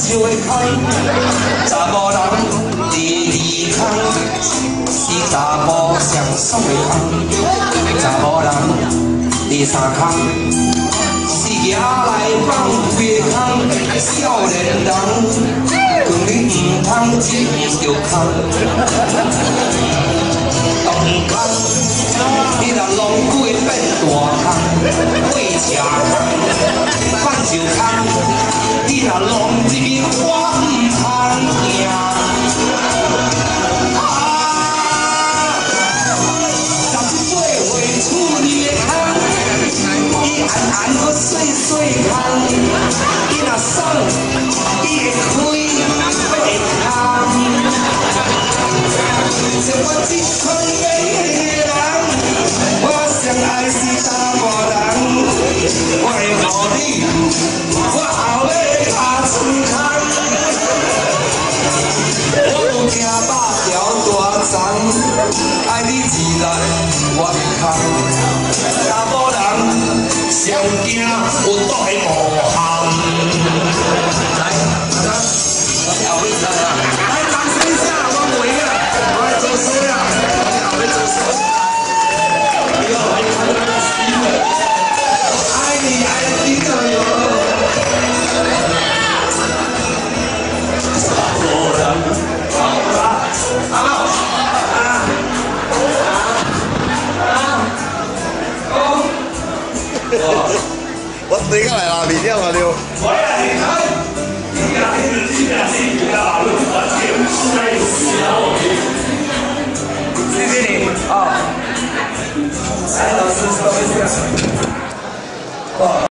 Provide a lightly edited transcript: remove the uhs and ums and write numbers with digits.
就会空，查某人第二空，是查甫上爽的空，查某人第三空，是爷来放屁空，少年人，讲你唔通接着空，当空，你若浪鬼变大空，会吃空，放就空。 你若浪入去，我唔通行。18岁处理的空，伊暗暗搁细细空。伊若爽，伊会开会空。像我这款美的人，我上爱是查某人，我会予你，我后尾。 我有惊百条大肠，爱你自然我会空。查某人上惊有毒的无效。来，后尾来啊！来，掌声一下，我袂啊！我来做事啊！后尾做事。爱你爱得紧着哟。 我对个来啦，面了嘛了。谢谢你啊！来，老师稍微这样。